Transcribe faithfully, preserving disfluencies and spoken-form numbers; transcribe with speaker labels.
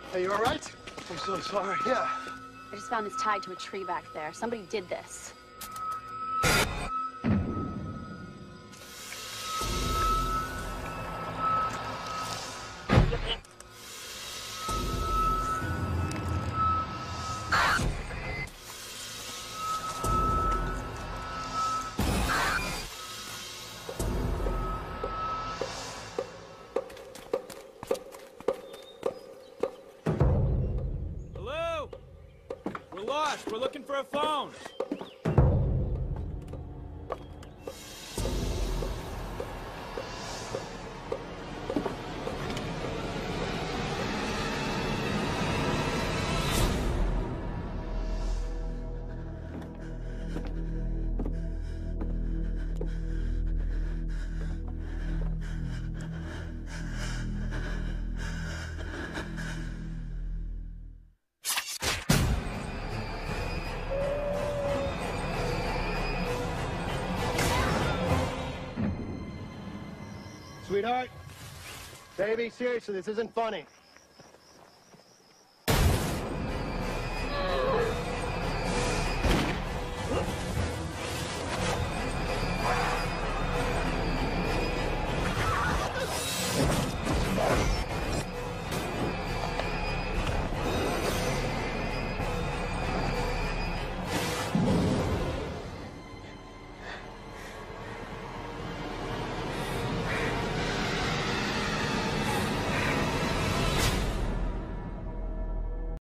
Speaker 1: Hey, you all right? I'm so sorry. Yeah.
Speaker 2: I just found this tied to a tree back there. Somebody did this.
Speaker 3: Hello? We're lost. We're looking for a phone.
Speaker 1: Sweetheart, baby, seriously, this isn't funny.